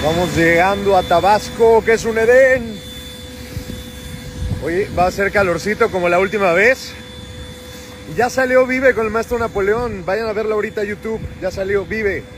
Vamos llegando a Tabasco, que es un Edén. Hoy va a ser calorcito como la última vez. Ya salió Vive con el maestro Napoleón. Vayan a verlo ahorita a YouTube. Ya salió Vive.